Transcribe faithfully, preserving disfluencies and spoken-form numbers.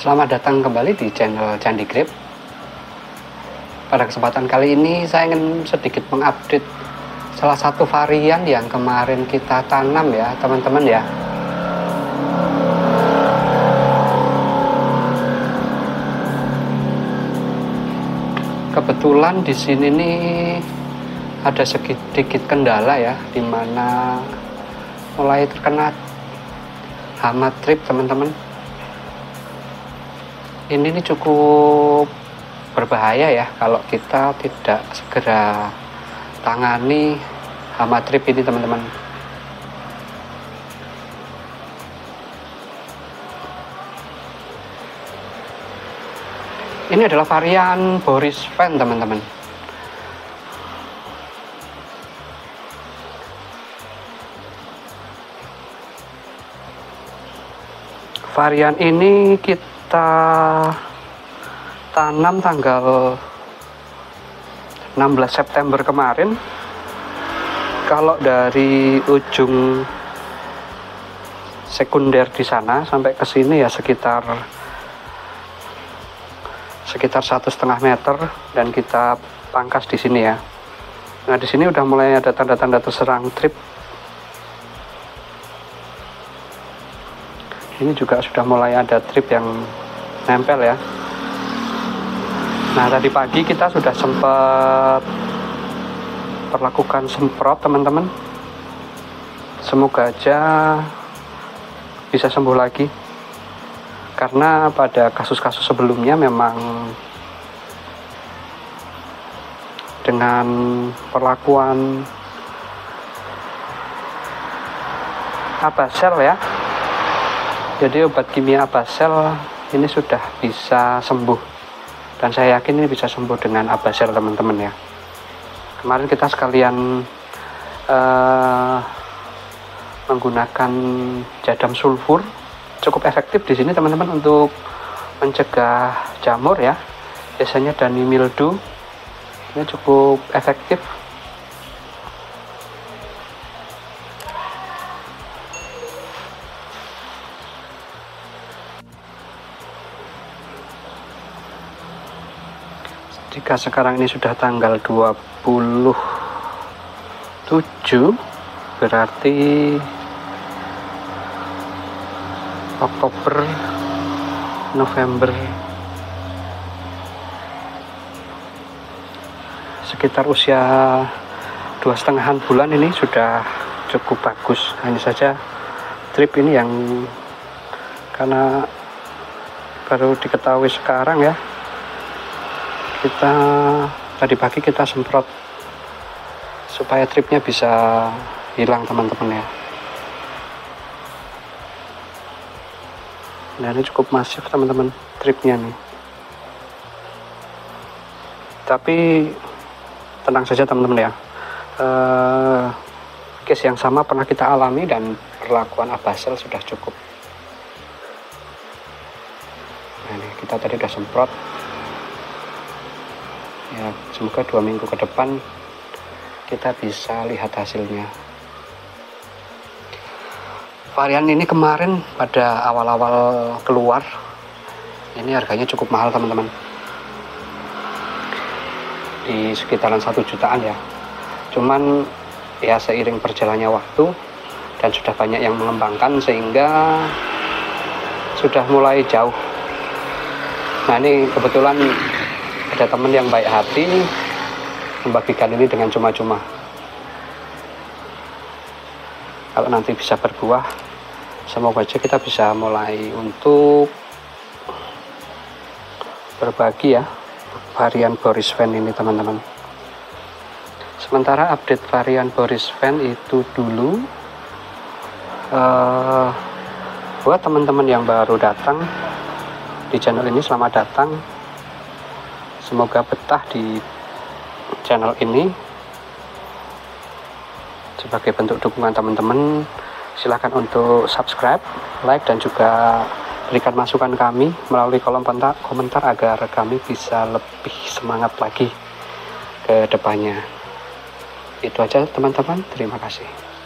Selamat datang kembali di channel Candi Grip. Pada kesempatan kali ini saya ingin sedikit mengupdate salah satu varian yang kemarin kita tanam ya teman-teman ya. Kebetulan di sini nih ada sedikit kendala ya, dimana mulai terkena hama trip teman-teman. Ini nih cukup berbahaya ya kalau kita tidak segera tangani hama trip ini teman-teman. Ini adalah varian Boris Van teman-teman. Varian ini kita kita tanam tanggal enam belas September kemarin. Kalau dari ujung sekunder di sana sampai ke sini ya sekitar sekitar satu setengah meter, dan kita pangkas di sini ya. Nah di sini udah mulai ada tanda-tanda terserang trip. Ini juga sudah mulai ada trip yang nempel ya. Nah tadi pagi kita sudah sempat perlakukan semprot teman-teman. Semoga aja bisa sembuh lagi, karena pada kasus-kasus sebelumnya memang dengan perlakuan Abasel ya, jadi obat kimia Abasel ini sudah bisa sembuh, dan saya yakin ini bisa sembuh dengan Abasel teman-teman ya. Kemarin kita sekalian uh, menggunakan jadam sulfur, cukup efektif di sini teman-teman untuk mencegah jamur ya, biasanya dani mildew, ini cukup efektif. Jika sekarang ini sudah tanggal dua puluh tujuh, berarti Oktober, November, sekitar usia dua setengahan bulan ini sudah cukup bagus. Hanya saja trip ini yang karena baru diketahui sekarang ya, kita tadi pagi kita semprot supaya tripnya bisa hilang teman-teman ya. Nah ini cukup masif teman-teman tripnya nih, tapi tenang saja teman-teman ya, uh, case yang sama pernah kita alami dan perlakuan Abasel sudah cukup. Nah ini kita tadi udah semprot ya, semoga dua minggu ke depan kita bisa lihat hasilnya. Varian ini kemarin pada awal-awal keluar ini harganya cukup mahal teman-teman, di sekitaran satu jutaan ya. Cuman ya seiring berjalannya waktu dan sudah banyak yang mengembangkan sehingga sudah mulai jauh. Nah ini kebetulan ada teman yang baik hati membagikan ini dengan cuma-cuma. Kalau nanti bisa berbuah, semoga aja kita bisa mulai untuk berbagi ya varian Boris Van ini teman-teman. Sementara update varian Boris Van itu dulu, uh, buat teman-teman yang baru datang di channel ini, selamat datang. Semoga betah di channel ini. Sebagai bentuk dukungan teman-teman, silakan untuk subscribe, like, dan juga berikan masukan kami melalui kolom komentar agar kami bisa lebih semangat lagi ke depannya. Itu aja teman-teman, terima kasih.